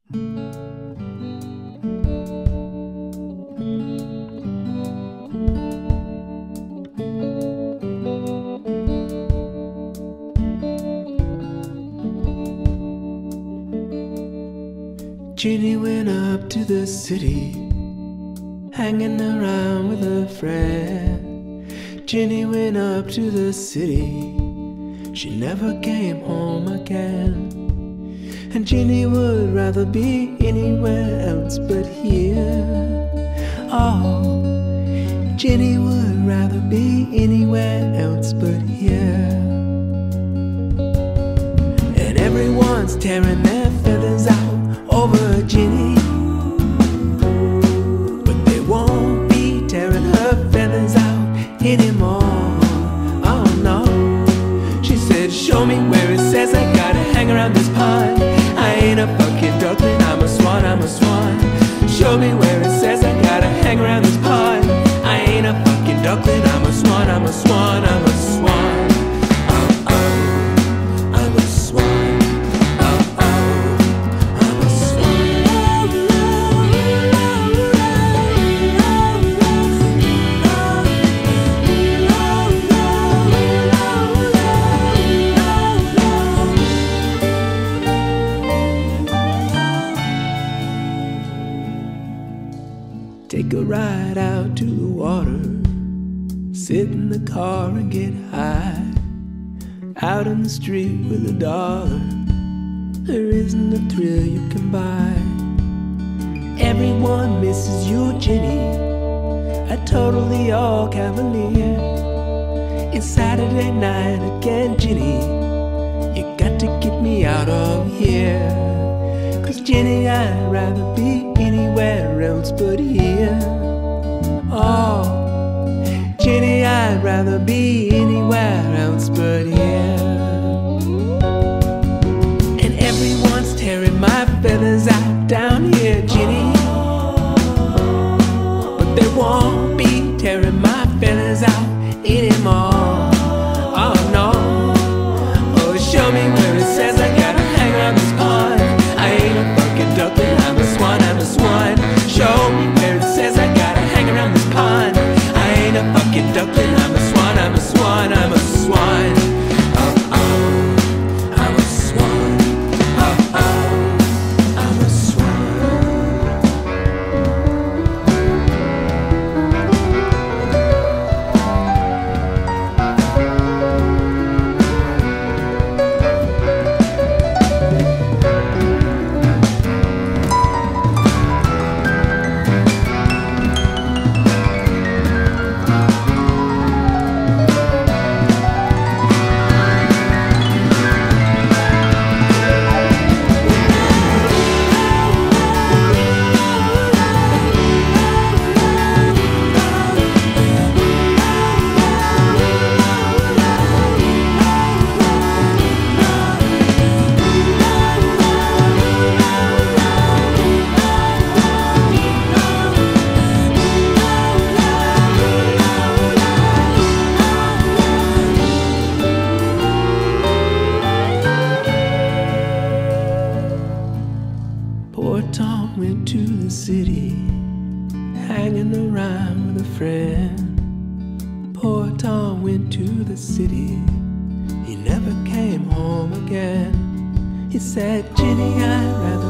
Ginny went up to the city, hanging around with a friend. Ginny went up to the city, she never came home again. And Ginny would rather be anywhere else but here. Oh, Ginny would rather be anywhere else but here. And everyone's tearing their feathers out over Ginny, but they won't be tearing her feathers out anymore. Oh no. She said, show me where it says I gotta hang around this pond. I ain't a fucking duckling, I'm a swan, I'm a swan. Show me where it says I gotta hang around this pond. I ain't a fucking duckling, I'm a swan, I'm a swan, I'm a swan. Oh oh, I'm a swan. Take a ride out to the water, sit in the car and get high. Out in the street with $1, there isn't a thrill you can buy. Everyone misses you, Ginny, a totally all cavalier. It's Saturday night again, Ginny, you got to get me out of here. 'Cause Ginny, I'd rather be anywhere else but here. Oh, Ginny, I'd rather be anywhere else but here. And everyone's tearing my feathers out down here, Ginny, but they won't be tearing my feathers out anymore. Oh no. Oh, show me where it says I gotta hang around this pond. I ain't a fucking duckling, I'm a swan, I'm a swan. Show me where it says I gotta hang around this pond. I ain't a fucking duckling, I'm a swan, I'm a swan, I'm a swan. Oh oh, I'm a swan. Oh oh, I'm a swan. Poor Tom went to the city, hanging around with a friend. Poor Tom went to the city, he never came home again. He said, Ginny, I'd rather